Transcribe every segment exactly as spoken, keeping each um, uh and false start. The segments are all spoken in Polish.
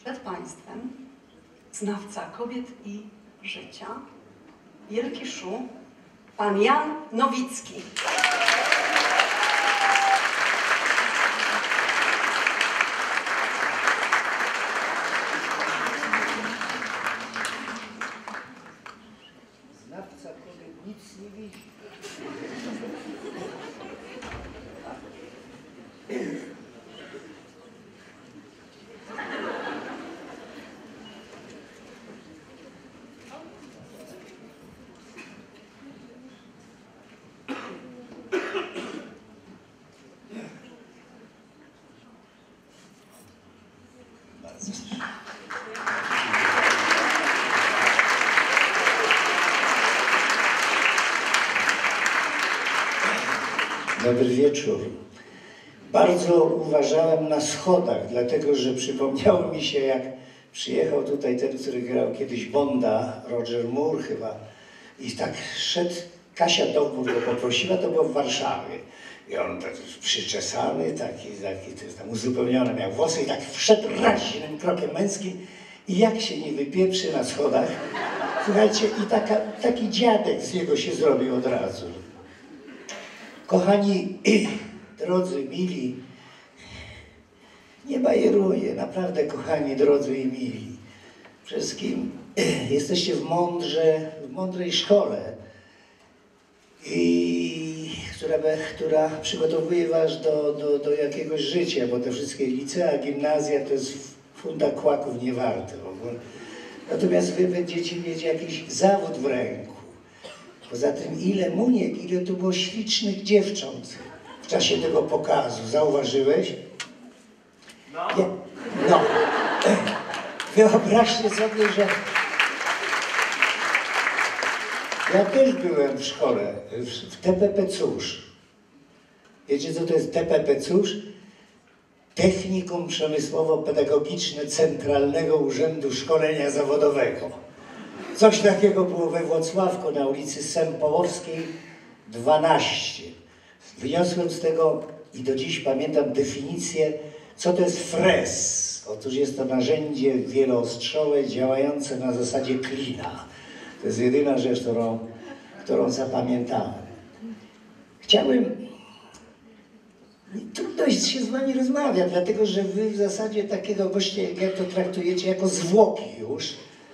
Przed Państwem znawca kobiet i życia, wielki szu, pan Jan Nowicki. Znawca kobiet nic nie widzi. Dobry wieczór. Bardzo uważałem na schodach, dlatego że przypomniało mi się, jak przyjechał tutaj ten, który grał kiedyś Bonda, Roger Moore chyba, i tak szedł, Kasia Dowbór go poprosiła, to było w Warszawie. I on tak przyczesany, taki, taki tam uzupełniony, miał włosy i tak wszedł raźnym krokiem męskim i jak się nie wypieprzy na schodach, słuchajcie, i taka, taki dziadek z niego się zrobił od razu. Kochani, drodzy, mili, nie bajeruję, naprawdę, kochani, drodzy i mili. Wszystkim jesteście w mądrze, w mądrej szkole, i, która, która przygotowuje was do, do, do jakiegoś życia, bo te wszystkie licea, gimnazja to jest funda kłaków niewarte w ogóle. Natomiast wy będziecie mieć jakiś zawód w ręku. Poza tym, ile muniek, ile tu było ślicznych dziewcząt w czasie tego pokazu. Zauważyłeś? No. Ja, no. Wyobraźcie sobie, że ja też byłem w szkole, w T P P Cóż. Wiecie, co to jest T P P Cóż? Technikum Przemysłowo-Pedagogiczne Centralnego Urzędu Szkolenia Zawodowego. Coś takiego było we Włocławku na ulicy Sępołowskiej dwanaście. Wyniosłem z tego i do dziś pamiętam definicję, co to jest frez. Otóż jest to narzędzie wieloostrzowe działające na zasadzie klina. To jest jedyna rzecz, którą, którą zapamiętałem. Chciałem... Trudno się z wami rozmawia, dlatego że wy w zasadzie takiego gościa, jak to traktujecie, jako zwłoki już.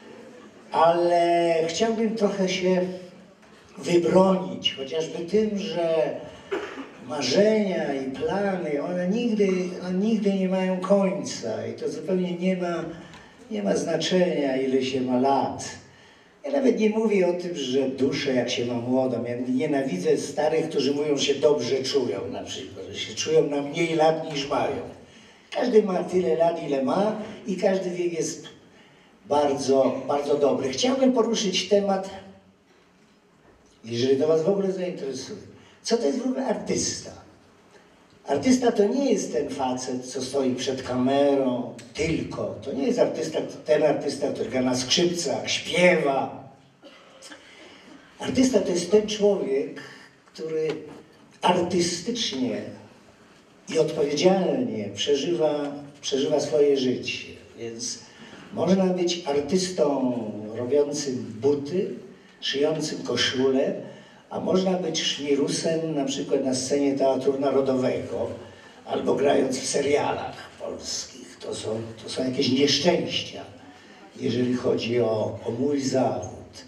Ale chciałbym trochę się wybronić, chociażby tym, że marzenia i plany, one nigdy, one nigdy nie mają końca i to zupełnie nie ma, nie ma znaczenia, ile się ma lat. Ja nawet nie mówię o tym, że duszę, jak się ma młodą. Ja nienawidzę starych, którzy mówią, że się dobrze czują na przykład, że się czują na mniej lat niż mają. Każdy ma tyle lat, ile ma i każdy wiek jest bardzo, bardzo dobry. Chciałbym poruszyć temat, jeżeli to was w ogóle zainteresuje. Co to jest w ogóle artysta? Artysta to nie jest ten facet, co stoi przed kamerą, tylko. To nie jest artysta, ten artysta, który gra na skrzypcach, śpiewa. Artysta to jest ten człowiek, który artystycznie i odpowiedzialnie przeżywa, przeżywa swoje życie. Więc można być artystą robiącym buty, szyjącym koszulę, a można być szmirusem na przykład na scenie Teatru Narodowego albo grając w serialach polskich. To są, to są jakieś nieszczęścia, jeżeli chodzi o, o mój zawód.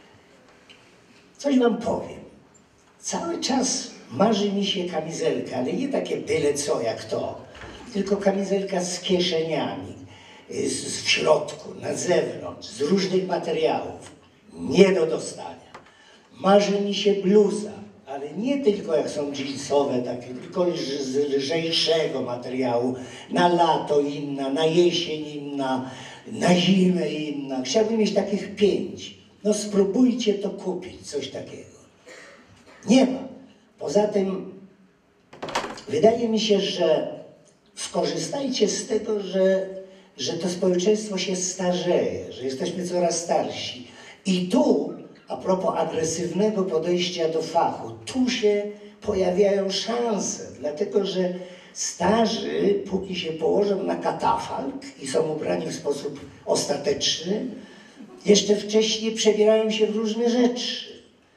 Coś wam powiem. Cały czas marzy mi się kamizelka, ale nie takie byle co jak to, tylko kamizelka z kieszeniami, z, w środku, na zewnątrz, z różnych materiałów, nie do dostania. Marzy mi się bluza, ale nie tylko jak są jeansowe takie, tylko z lżejszego materiału, na lato inna, na jesień inna, na zimę inna. Chciałbym mieć takich pięć. No spróbujcie to kupić, coś takiego. Nie ma. Poza tym wydaje mi się, że skorzystajcie z tego, że, że to społeczeństwo się starzeje, że jesteśmy coraz starsi. I tu, a propos agresywnego podejścia do fachu, tu się pojawiają szanse, dlatego że Starzy, póki się położą na katafalk i są ubrani w sposób ostateczny, jeszcze wcześniej przebierają się w różne rzeczy.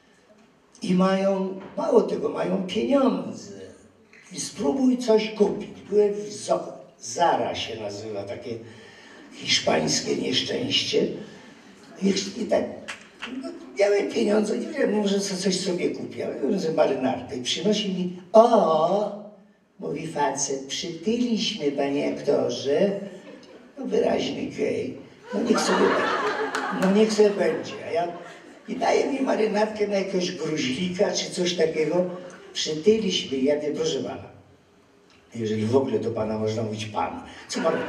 I mają, mało tego, mają pieniądze. I spróbuj coś kupić. Byłem w Zo- Zara się nazywa, takie hiszpańskie nieszczęście. I, i tak, no, miałem pieniądze, nie wiem, może coś sobie kupię. Miałem sobie marynarkę i przynosi mi, o, mówi facet, przytyliśmy, panie aktorze. No wyraźny gej. No niech sobie, no niech sobie będzie. A ja, i daje mi marynarkę na jakiegoś gruźlika czy coś takiego. Przytyliśmy. Ja mówię, proszę pana, jeżeli w ogóle do pana można mówić pan. Co pan,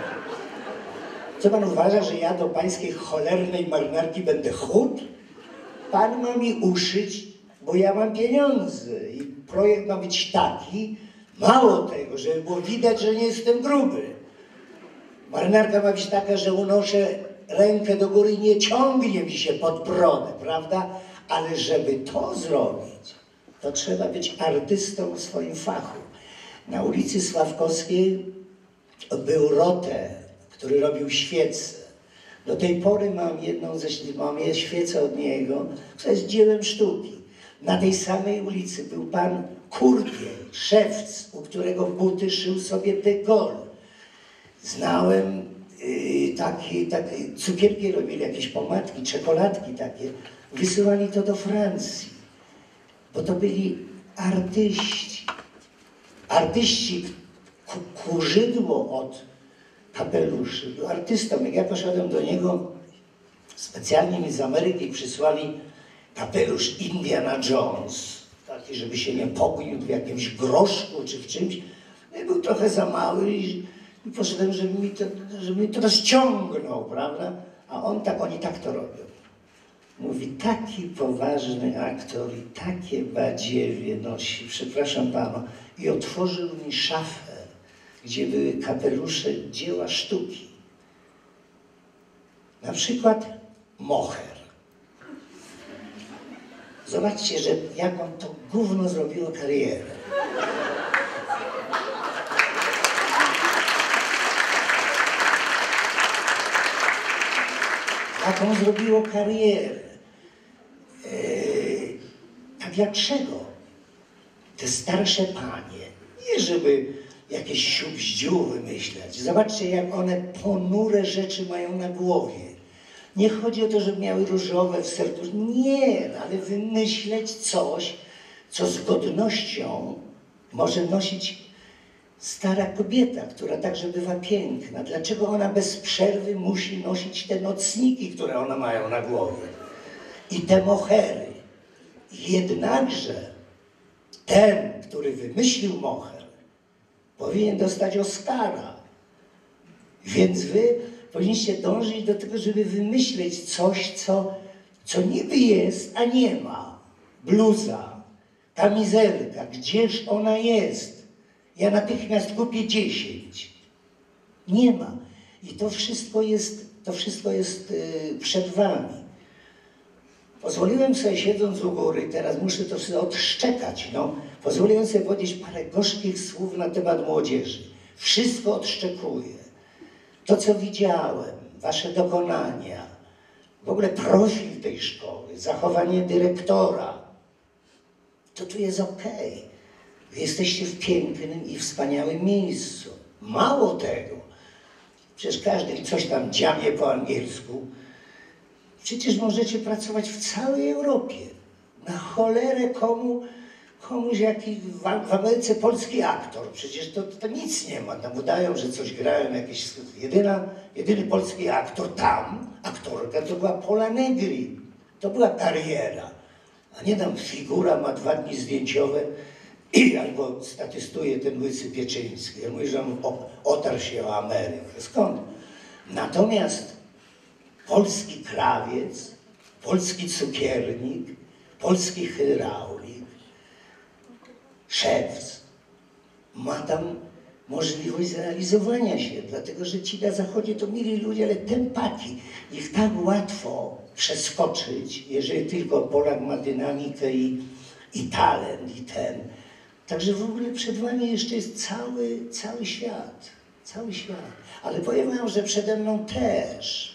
co pan uważa, że ja do pańskiej cholernej marynarki będę chód? Pan ma mi uszyć, bo ja mam pieniądze. I projekt ma być taki, mało tego, żeby było widać, że nie jestem gruby. Marynarka ma być taka, że unoszę rękę do góry i nie ciągnie mi się pod brodę, prawda? Ale żeby to zrobić, to trzeba być artystą w swoim fachu. Na ulicy Sławkowskiej był Rote, który robił świece. Do tej pory mam jedną ze mam je świecę od niego, która jest dziełem sztuki. Na tej samej ulicy był pan Kurpiel, szewc, u którego buty szył sobie de Gaulle. Znałem yy, takie, takie, cukierki robili, jakieś pomadki, czekoladki takie. Wysyłali to do Francji, bo to byli artyści. Artyści, kurzydło od kapeluszy. Był artystą. Jak ja poszedłem do niego, specjalnie mi z Ameryki przysłali kapelusz Indiana Jones, taki, żeby się nie pognił w jakimś groszku czy w czymś. No i był trochę za mały i, i poszedłem, żeby mi, to, żeby mi to rozciągnął, prawda? A on tak, oni tak to robią. Mówi, taki poważny aktor i takie badziewie nosi, przepraszam pana. I otworzył mi szafę, gdzie były kapelusze dzieła sztuki. Na przykład moher. Zobaczcie, że jak on to gówno zrobiło karierę. Jak on zrobiło karierę. Eee, a dlaczego? Te starsze panie, nie żeby jakieś siubździu wymyślać. Zobaczcie, jak one ponure rzeczy mają na głowie. Nie chodzi o to, żeby miały różowe w sercu. Nie, ale wymyśleć coś, co z godnością może nosić stara kobieta, która także bywa piękna. Dlaczego ona bez przerwy musi nosić te nocniki, które one mają na głowie? I te mohery. Jednakże ten, który wymyślił moher, powinien dostać Oscara. Więc wy powinniście dążyć do tego, żeby wymyśleć coś, co, co niby jest, a nie ma. Bluza, kamizelka, gdzież ona jest? Ja natychmiast kupię dziesięć. Nie ma. I to wszystko jest, to wszystko jest yy, przed wami. Pozwoliłem sobie, siedząc u góry, teraz muszę to sobie odszczekać, no. Pozwoliłem sobie powiedzieć parę gorzkich słów na temat młodzieży. Wszystko odszczekuję. To, co widziałem, wasze dokonania, w ogóle profil tej szkoły, zachowanie dyrektora, to tu jest okej. Okay. Wy jesteście w pięknym i wspaniałym miejscu. Mało tego, przecież każdy coś tam dziamie po angielsku. Przecież możecie pracować w całej Europie. Na cholerę komu, komuś jaki w, w Ameryce polski aktor. Przecież to, to nic nie ma. Tam udają, że coś grałem, jakiś jedyna, jedyny polski aktor tam, aktorka, to była Pola Negri. To była kariera. A nie tam figura ma dwa dni zdjęciowe i albo statystuje ten łysy Pieczyński. Ja mówię, że on otarł się o Amerykę. Skąd? Natomiast polski krawiec, polski cukiernik, polski hydraulik, szewc ma tam możliwość zrealizowania się, dlatego że ci na zachodzie to mili ludzie, ale tempaki, ich tak łatwo przeskoczyć, jeżeli tylko Polak ma dynamikę i, i talent i ten. Także w ogóle przed wami jeszcze jest cały, cały świat. Cały świat. Ale powiem wam, że przede mną też.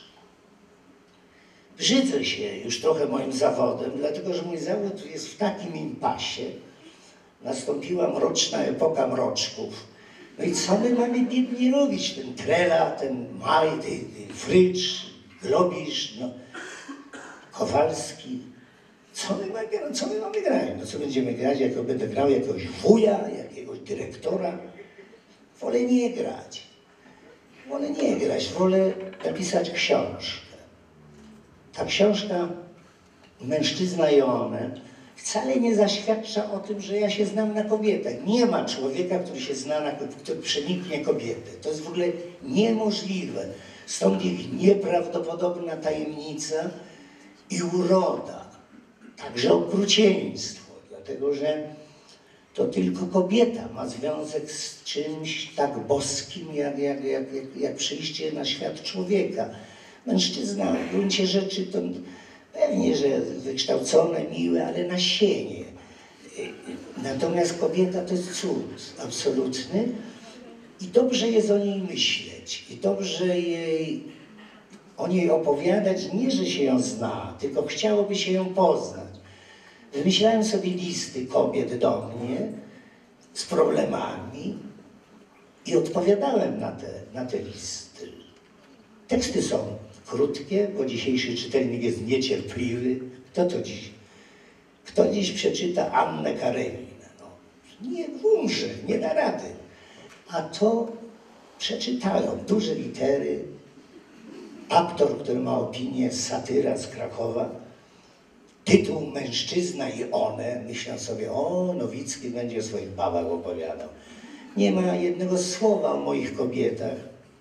Brzydzę się już trochę moim zawodem, dlatego że mój zawód jest w takim impasie. Nastąpiła mroczna epoka mroczków. No i co my mamy biednie robić? Ten Trela, ten Maj, ten Frycz, Globisz, no, Kowalski. Co my, mamy, no, co my mamy grać? No co będziemy grać? Jak będę grał jakiegoś wuja, jakiegoś dyrektora? Wolę nie grać. Wolę nie grać. Wolę napisać książkę. Ta książka Mężczyzna i one wcale nie zaświadcza o tym, że ja się znam na kobietach. Nie ma człowieka, który się zna na który przeniknie kobietę. To jest w ogóle niemożliwe. Stąd ich nieprawdopodobna tajemnica i uroda. Także okrucieństwo. Dlatego, że to tylko kobieta ma związek z czymś tak boskim, jak, jak, jak, jak, jak przyjście na świat człowieka. Mężczyzna w gruncie rzeczy to pewnie, że wykształcone, miłe, ale nasienie. Natomiast kobieta to jest cud absolutny i dobrze jest o niej myśleć. I dobrze jej, o niej opowiadać, nie że się ją zna, tylko chciałoby się ją poznać. Wymyślałem sobie listy kobiet do mnie z problemami i odpowiadałem na te, na te listy. Teksty są krótkie, bo dzisiejszy czytelnik jest niecierpliwy. Kto to dziś? Kto dziś przeczyta Annę Kareninę? No, nie umrze, nie da rady. A to przeczytają duże litery. Aktor, który ma opinię, satyra z Krakowa. Tytuł Mężczyzna i one. Myślę sobie, o, Nowicki będzie o swoich babach opowiadał. Nie ma jednego słowa o moich kobietach.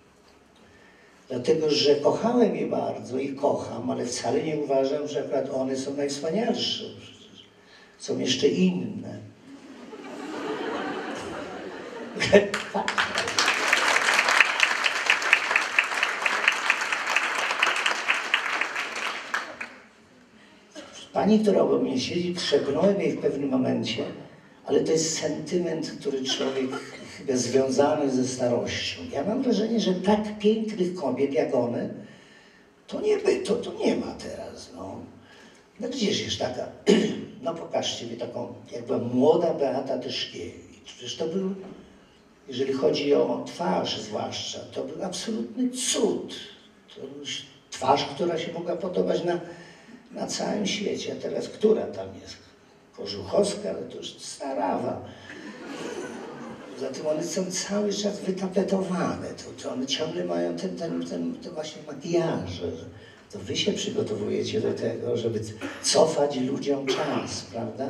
Dlatego, że kochałem je bardzo i kocham, ale wcale nie uważam, że akurat one są najwspanialsze. Przecież są jeszcze inne. Pani, która obok mnie siedzi, trzepnąłem jej w pewnym momencie, ale to jest sentyment, który człowiek chyba związany ze starością. Ja mam wrażenie, że tak pięknych kobiet jak one, to nie, by, to, to nie ma teraz. No, no gdzież jest taka, no pokażcie mi taką, jak była młoda Beata Tyszkiewicz. Przecież to był, jeżeli chodzi o twarz zwłaszcza, to był absolutny cud. To już twarz, która się mogła podobać na, na całym świecie. A teraz która tam jest? Kożuchowska, ale to już starawa. Poza tym one są cały czas wytapetowane. To, to one ciągle mają ten, ten, ten, ten właśnie makijaże. To wy się przygotowujecie do tego, żeby cofać ludziom czas, prawda?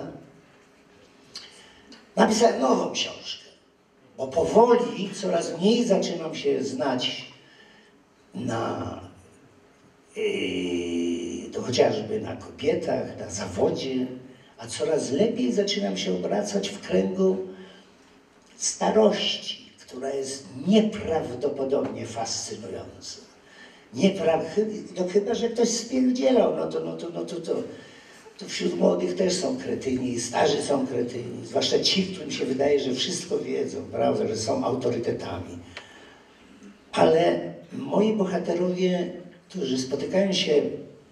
Napisałem nową książkę, bo powoli coraz mniej zaczynam się znać na yy, to chociażby na kobietach, na zawodzie, a coraz lepiej zaczynam się obracać w kręgu starości, która jest nieprawdopodobnie fascynująca. Niepra... No chyba, że ktoś spierdzielał, no to, no to, no to, to, to wśród młodych też są kretyni, starzy są kretyni, zwłaszcza ci, którym się wydaje, że wszystko wiedzą, prawda, że są autorytetami. Ale moi bohaterowie, którzy spotykają się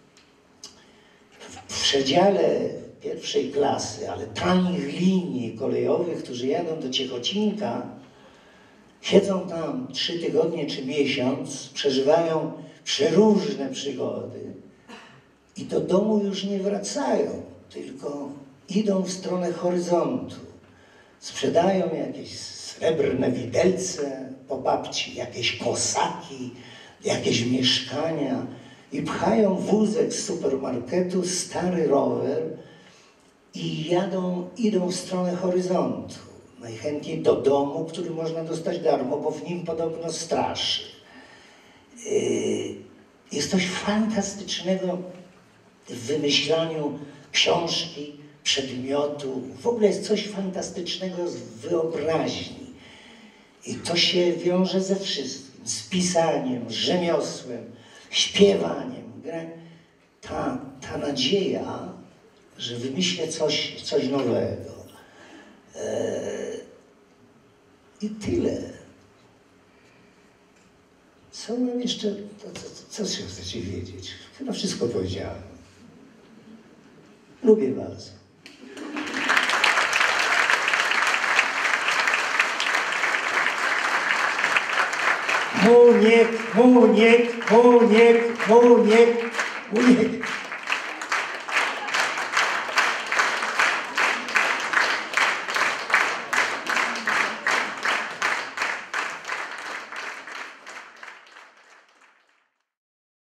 w przedziale pierwszej klasy, ale tanich linii kolejowych, którzy jadą do Ciechocinka, siedzą tam trzy tygodnie czy miesiąc, przeżywają przeróżne przygody i do domu już nie wracają, tylko idą w stronę horyzontu. Sprzedają jakieś srebrne widelce po babci, jakieś kosaki, jakieś mieszkania i pchają wózek z supermarketu, stary rower i jadą, idą w stronę horyzontu. Najchętniej do domu, który można dostać darmo, bo w nim podobno straszy. Jest coś fantastycznego w wymyślaniu książki, przedmiotu. W ogóle jest coś fantastycznego z wyobraźni. I to się wiąże ze wszystkim. Z pisaniem, z rzemiosłem, śpiewaniem. Ta, ta nadzieja, że wymyślę coś, coś nowego. I tyle. Co mam jeszcze, co, co, co chcecie wiedzieć? Chyba wszystko powiedziałem. Lubię was. Muniek, Muniek, Muniek, Muniek, Muniek.